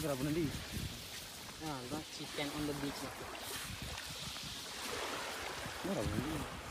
grabe nanti. Ah, chicken on the beach. Grabe nanti.